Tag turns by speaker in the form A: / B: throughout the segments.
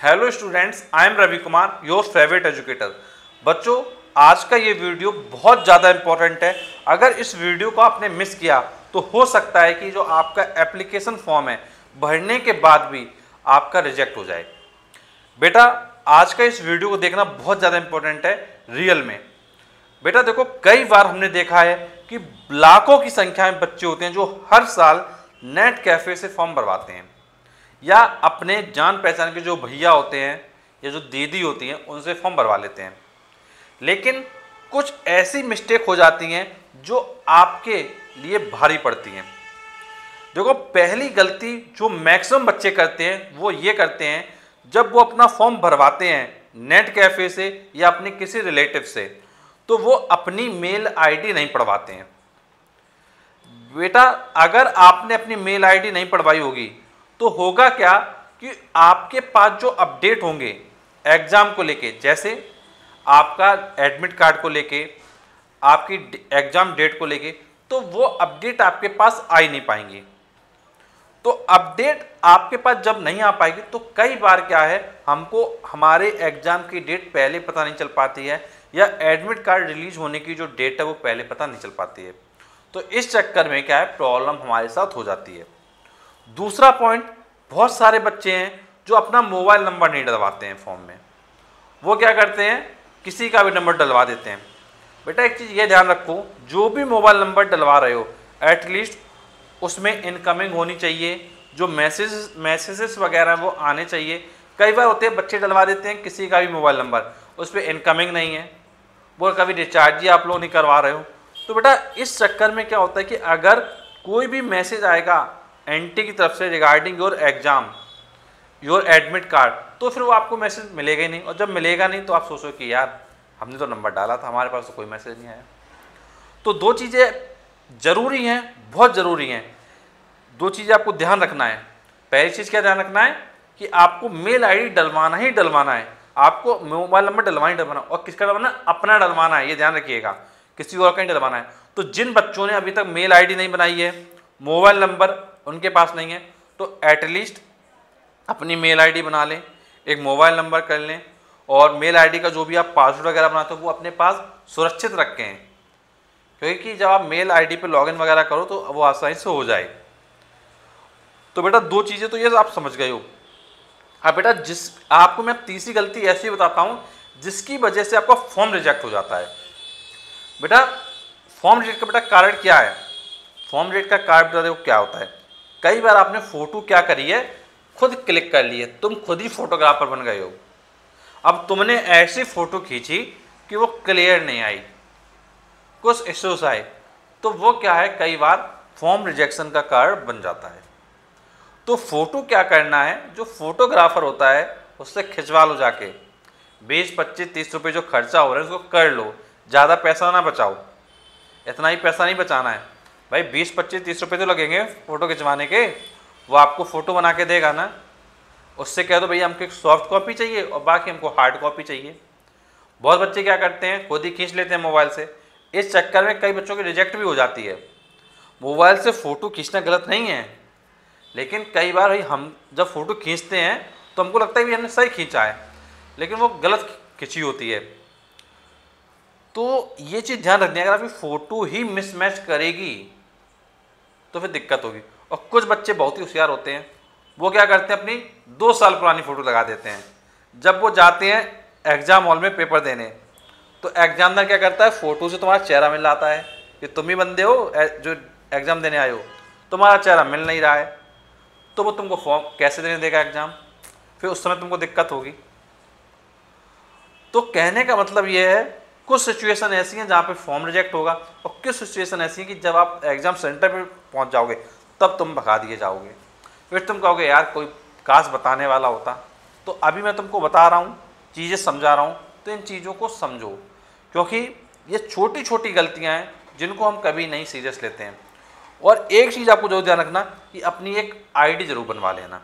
A: Hello students, I am Ravi Kumar, your favourite educator. बच्चों, आज का ये वीडियो बहुत ज़्यादा इम्पोर्टेंट है। अगर इस वीडियो को आपने मिस किया तो हो सकता है कि जो आपका एप्लीकेशन फॉर्म है भरने के बाद भी आपका रिजेक्ट हो जाए। बेटा, आज का इस वीडियो को देखना बहुत ज़्यादा इम्पोर्टेंट है रियल में। बेटा देखो, कई बार हमने देखा है कि लाखों की संख्या में बच्चे होते हैं जो हर साल नेट कैफ़े से फॉर्म भरवाते हैं या अपने जान पहचान के जो भैया होते हैं या जो दीदी होती हैं उनसे फॉर्म भरवा लेते हैं। लेकिन कुछ ऐसी मिस्टेक हो जाती हैं जो आपके लिए भारी पड़ती हैं। देखो, पहली गलती जो मैक्सिमम बच्चे करते हैं वो ये करते हैं, जब वो अपना फॉर्म भरवाते हैं नेट कैफ़े से या अपने किसी रिलेटिव से, तो वो अपनी मेल आईडी नहीं पढ़वाते हैं। बेटा, अगर आपने अपनी मेल आईडी नहीं पढ़वाई होगी तो होगा क्या कि आपके पास जो अपडेट होंगे एग्ज़ाम को लेके, जैसे आपका एडमिट कार्ड को लेके, आपकी एग्ज़ाम डेट को लेके, तो वो अपडेट आपके पास आ ही नहीं पाएंगी। तो अपडेट आपके पास जब नहीं आ पाएगी तो कई बार क्या है, हमको हमारे एग्ज़ाम की डेट पहले पता नहीं चल पाती है या एडमिट कार्ड रिलीज होने की जो डेट है वो पहले पता नहीं चल पाती है। तो इस चक्कर में क्या है, प्रॉब्लम हमारे साथ हो जाती है। दूसरा पॉइंट, बहुत सारे बच्चे हैं जो अपना मोबाइल नंबर नहीं डलवाते हैं फॉर्म में। वो क्या करते हैं, किसी का भी नंबर डलवा देते हैं। बेटा, एक चीज़ ये ध्यान रखो, जो भी मोबाइल नंबर डलवा रहे हो एटलीस्ट उसमें इनकमिंग होनी चाहिए, जो मैसेजेस वगैरह वो आने चाहिए। कई बार होते हैं बच्चे डलवा देते हैं किसी का भी मोबाइल नंबर, उस पर इनकमिंग नहीं है, वो कभी रिचार्ज ही आप लोग नहीं करवा रहे हो। तो बेटा, इस चक्कर में क्या होता है कि अगर कोई भी मैसेज आएगा एनटी की तरफ से regarding your exam, your admit card, तो फिर वो आपको मैसेज मिलेगा ही नहीं। और जब मिलेगा नहीं तो आप सोचो कि यार हमने तो नंबर डाला था, हमारे पास तो कोई मैसेज नहीं आया। तो दो चीज़ें ज़रूरी हैं, बहुत ज़रूरी हैं। दो चीज़ें आपको ध्यान रखना है। पहली चीज़ क्या ध्यान रखना है कि आपको मेल आईडी डलवाना ही डलवाना है, आपको मोबाइल नंबर डलवाना ही डलवाना, और किसका डलवाना, अपना डलवाना है, ये ध्यान रखिएगा, किसी और का नहीं डलवाना है। तो जिन बच्चों ने अभी तक मेल आईडी नहीं बनाई है, मोबाइल नंबर उनके पास नहीं है, तो एटलीस्ट अपनी मेल आईडी बना लें, एक मोबाइल नंबर कर लें, और मेल आईडी का जो भी आप पासवर्ड वगैरह बनाते हो वो अपने पास सुरक्षित रखें, क्योंकि जब आप मेल आईडी पे लॉगिन वगैरह करो तो वो आसानी से हो जाए। तो बेटा, दो चीज़ें तो ये आप समझ गए हो। अब बेटा, आपको मैं तीसरी गलती ऐसी बताता हूँ जिसकी वजह से आपका फॉर्म रिजेक्ट हो जाता है। बेटा, फॉर्म रिजेक्ट का बेटा कारण क्या है? फॉर्म रिजेक्ट का कारण बता देखो क्या होता है। कई बार आपने फ़ोटो क्या करी है, खुद क्लिक कर ली है, तुम खुद ही फोटोग्राफर बन गए हो। अब तुमने ऐसी फ़ोटो खींची कि वो क्लियर नहीं आई, कुछ इश्यूज आए, तो वो क्या है, कई बार फॉर्म रिजेक्शन का कारण बन जाता है। तो फ़ोटो क्या करना है, जो फोटोग्राफर होता है उससे खिंचवा लो जाके, 20, 25, 30 रुपये जो खर्चा हो रहा है उसको कर लो, ज़्यादा पैसा ना बचाओ। इतना ही पैसा नहीं बचाना है भाई, 20, 25, 30 रुपये तो लगेंगे फ़ोटो खिंचवाने के, वो आपको फ़ोटो बना के देगा ना। उससे कह दो भैया हमको एक सॉफ्ट कॉपी चाहिए और बाकी हमको हार्ड कॉपी चाहिए। बहुत बच्चे क्या करते हैं, खुद ही खींच लेते हैं मोबाइल से। इस चक्कर में कई बच्चों की रिजेक्ट भी हो जाती है। मोबाइल से फ़ोटो खींचना गलत नहीं है, लेकिन कई बार भाई हम जब फ़ोटो खींचते हैं तो हमको लगता है कि हमने सही खींचा है, लेकिन वो गलत खींची होती है। तो ये चीज़ ध्यान रखनी है, अगर आपकी फ़ोटो ही मिसमैच करेगी तो फिर दिक्कत होगी। और कुछ बच्चे बहुत ही होशियार होते हैं, वो क्या करते हैं, अपनी 2 साल पुरानी फ़ोटो लगा देते हैं। जब वो जाते हैं एग्ज़ाम हॉल में पेपर देने, तो एग्जामिनर क्या करता है, फ़ोटो से तुम्हारा चेहरा मिल जाता है कि तुम ही बंदे हो जो एग्ज़ाम देने आए हो, तुम्हारा चेहरा मिल नहीं रहा है, तो वो तुमको फॉर्म कैसे देने देगा एग्ज़ाम, फिर उस समय तुमको दिक्कत होगी। तो कहने का मतलब ये है, कुछ सिचुएशन ऐसी हैं जहाँ पे फॉर्म रिजेक्ट होगा, और कुछ सिचुएशन ऐसी हैं कि जब आप एग्ज़ाम सेंटर पे पहुँच जाओगे तब तुम भगा दिए जाओगे। फिर तुम कहोगे यार कोई काश बताने वाला होता। तो अभी मैं तुमको बता रहा हूँ, चीज़ें समझा रहा हूँ, तो इन चीज़ों को समझो, क्योंकि ये छोटी छोटी गलतियाँ हैं जिनको हम कभी नहीं सीरियस लेते हैं। और एक चीज़ आपको जो ध्यान रखना कि अपनी एक आईडी ज़रूर बनवा लेना।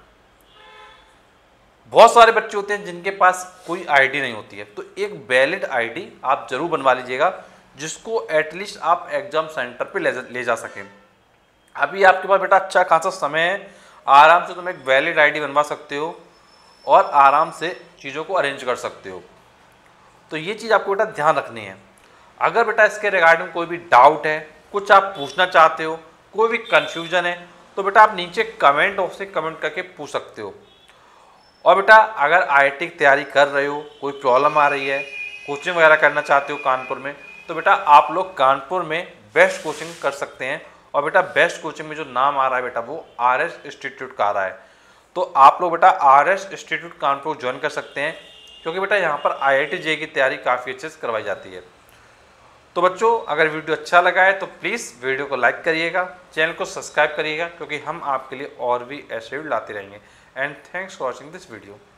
A: बहुत सारे बच्चे होते हैं जिनके पास कोई आईडी नहीं होती है, तो एक वैलिड आईडी आप ज़रूर बनवा लीजिएगा, जिसको एटलीस्ट आप एग्ज़ाम सेंटर पे ले जा सकें। अभी आपके पास बेटा अच्छा खासा समय है, आराम से तुम एक वैलिड आईडी बनवा सकते हो और आराम से चीज़ों को अरेंज कर सकते हो। तो ये चीज़ आपको बेटा ध्यान रखनी है। अगर बेटा इसके रिगार्डिंग कोई भी डाउट है, कुछ आप पूछना चाहते हो, कोई भी कन्फ्यूजन है, तो बेटा आप नीचे कमेंट बॉक्स से कमेंट करके पूछ सकते हो। और बेटा अगर आईआईटी की तैयारी कर रहे हो, कोई प्रॉब्लम आ रही है, कोचिंग वगैरह करना चाहते हो कानपुर में, तो बेटा आप लोग कानपुर में बेस्ट कोचिंग कर सकते हैं। और बेटा बेस्ट कोचिंग में जो नाम आ रहा है बेटा वो आरएस इंस्टीट्यूट का आ रहा है। तो आप लोग बेटा आरएस इंस्टीट्यूट कानपुर ज्वाइन कर सकते हैं, क्योंकि बेटा यहाँ पर आईआईटी जेईई की तैयारी काफ़ी अच्छे से करवाई जाती है। तो बच्चों अगर वीडियो अच्छा लगा है तो प्लीज़ वीडियो को लाइक करिएगा, चैनल को सब्सक्राइब करिएगा, क्योंकि हम आपके लिए और भी ऐसे वीडियो लाते रहेंगे। And thanks for watching this video.